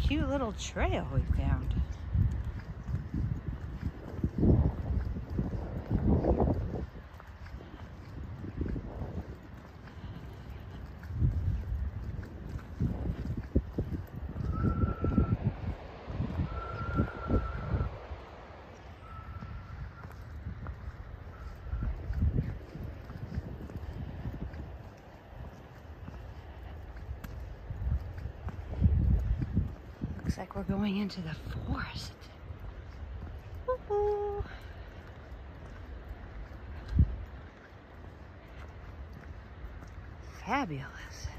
cute little trail we found. Looks like we're going into the forest. Woo-hoo. Fabulous.